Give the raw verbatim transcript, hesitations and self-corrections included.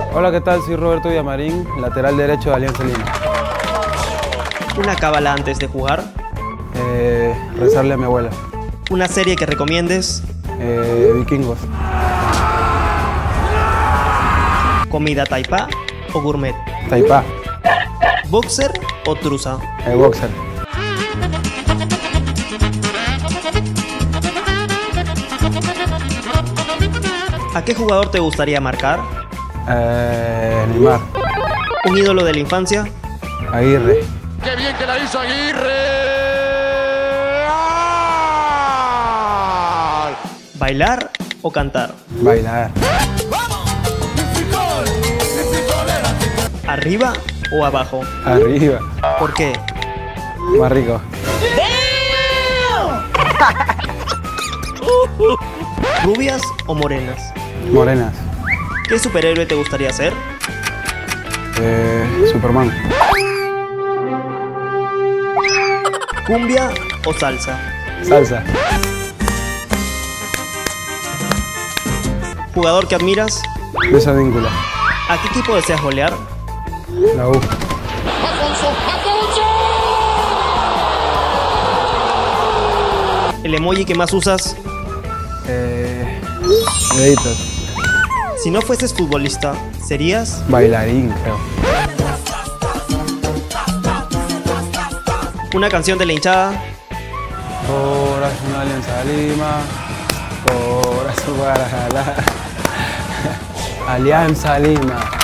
Hola, ¿qué tal? Soy Roberto Villamarín, lateral derecho de Alianza Lima. ¿Una cábala antes de jugar? Eh, rezarle a mi abuela. ¿Una serie que recomiendes? Eh, Vikingos. ¿Comida taipá o gourmet? Taipá. ¿Boxer o trusa? El boxer. ¿A qué jugador te gustaría marcar? Eh, Neymar. ¿Un ídolo de la infancia? Aguirre. ¡Qué bien que la hizo Aguirre! ¿Bailar o cantar? Bailar. ¿Arriba o abajo? Arriba. ¿Por qué? Más rico. ¿Rubias o morenas? Morenas. ¿Qué superhéroe te gustaría ser? Eh, Superman. ¿Cumbia o salsa? Salsa. ¿Jugador que admiras? Luis Advíncula. ¿A qué equipo deseas golear? La U. ¡Alfonso! ¡Alfonso! ¿El emoji que más usas? Eh, deditos. Si no fueses futbolista, ¿serías? Bailarín, creo. ¿Una canción de la hinchada? Corazón Alianza Lima. Corazón Guadalajara. Alianza Lima.